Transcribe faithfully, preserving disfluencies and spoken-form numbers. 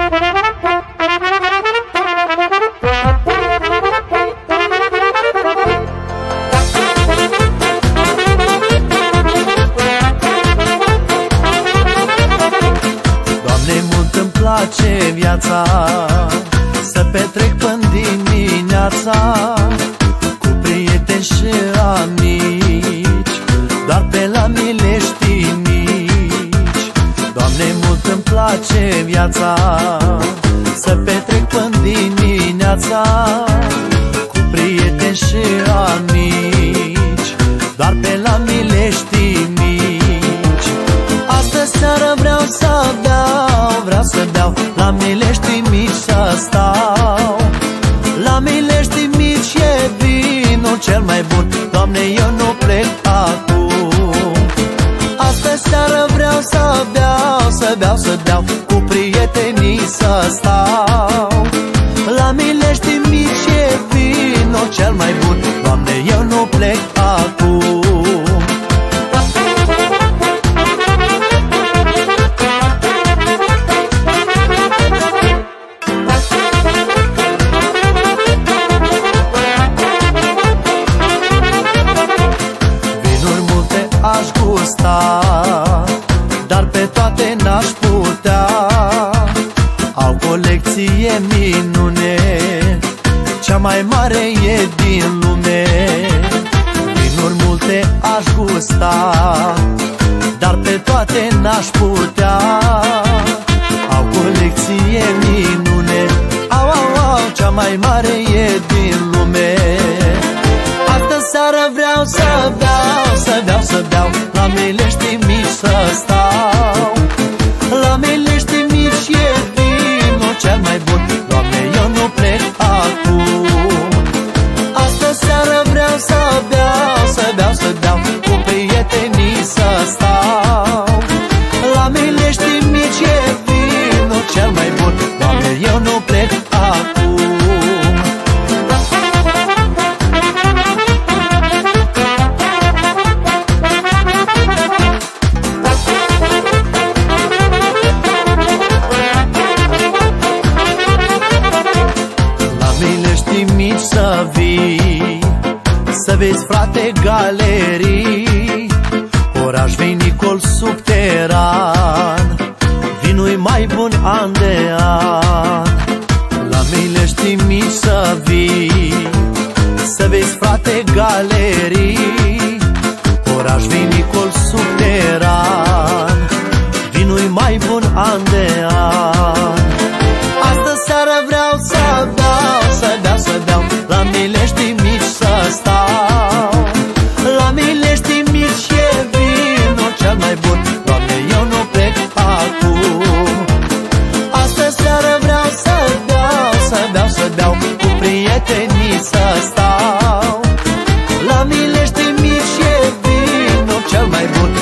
place viața, să petrec până dimineața cu prieteni și amici, doar pe la milești mici. Doamne, mult îmi place viața, să petrec până dimineața cu prieteni și amici, doar pe la milești mici. Astă seară vreau să beau, vreau să beau, la milești mici să stau. La milești mici e vinul cel mai bun, Doamne, eu nu plec acum. Astă seară vreau să beau, să beau, să beau, cu prietenii să stau. La milești mici e vinul cel mai bun, Doamne, eu nu plec acum. Aș gusta, dar pe toate n-aș putea. Au colecție minune, cea mai mare e din lume. Vinuri multe aș gusta, dar pe toate n-aș putea. Au colecție minune, au, au, au, cea mai mare e din lume. Astă seară vreau să beau, să beau, să beau, la milești mici să stau. La milești mici e vinul cel mai bun, Doamne, eu nu plec acum. Astă seară vreau să beau, să beau, să beau, cu prietenii să stau. La milești mici e vinul cel mai bun, Doamne, eu nu plec acum. Mici să vii, să vezi, frate, galerii, oraș vinicol subteran, vinul-i mai bun an de an. La milești mici să vii, să vezi, frate, galerii, oraș vinicol subteran, vinul-i mai bun an de an. Astă seară vreau să beau, să beau, să beau, la milești mici să stau. La milești mici e vinul cel mai bun, Doamne, eu nu plec acum. Astă seară vreau să beau, să beau, să beau, cu prietenii să stau. La milești mici e vinul cel mai bun,